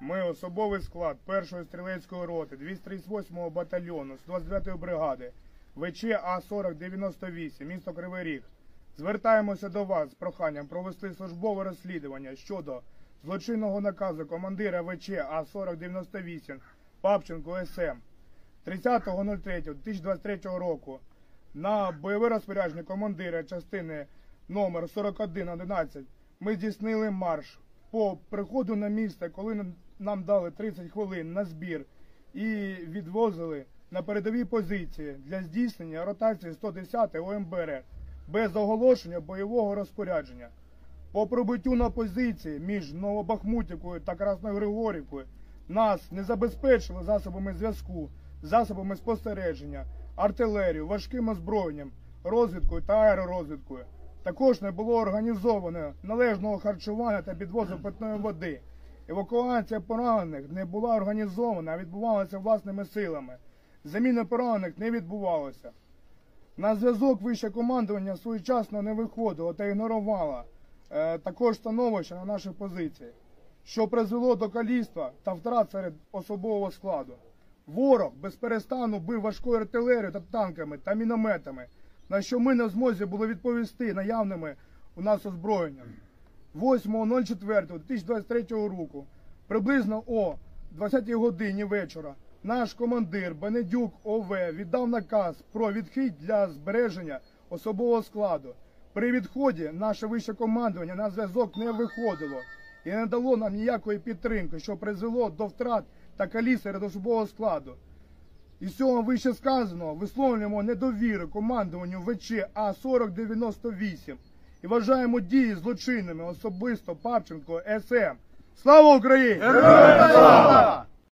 Ми особовий склад 1-ї стрілецької роти 238-го батальйону 129-ї бригади ВЧ А-4098, місто Кривий Ріг. Звертаємося до вас з проханням провести службове розслідування щодо злочинного наказу командира ВЧ А-4098 Папченко СМ 30.03.2023 року на бойове розпорядження командира частини номер 4111 ми здійснили марш. По приходу на місце, коли нам дали 30 хвилин на збір і відвозили на передові позиції для здійснення ротації 110 ОМБР без оголошення бойового розпорядження. По прибуттю на позиції між Новобахмутівкою та Красногригорівкою нас не забезпечили засобами зв'язку, засобами спостереження, артилерією, важким озброєнням, розвідкою та аеророзвідкою. Також не було організовано належного харчування та підвозу питної води. Евакуація поранених не була організована, а відбувалася власними силами. Заміна поранених не відбувалася. На зв'язок вище командування своєчасно не виходило та ігнорувало також становище на нашій позиції, що призвело до каліцтва та втрат серед особового складу. Ворог безперестану бив важкою артилерією та танками та мінометами, на що ми не в змозі були відповісти наявними у нас озброєнням. 8.04.2023 року, приблизно о 20 годині вечора, наш командир Бенедюк ОВ віддав наказ про відхід для збереження особового складу. При відході наше вище командування на зв'язок не виходило і не дало нам ніякої підтримки, що призвело до втрат та каліцтва серед особового складу. Із цього вище сказаного висловлюємо недовіру командуванню ВЧ А-4098 і вважаємо дії злочинними особисто Папченко СМ. Слава Україні! Героям слава!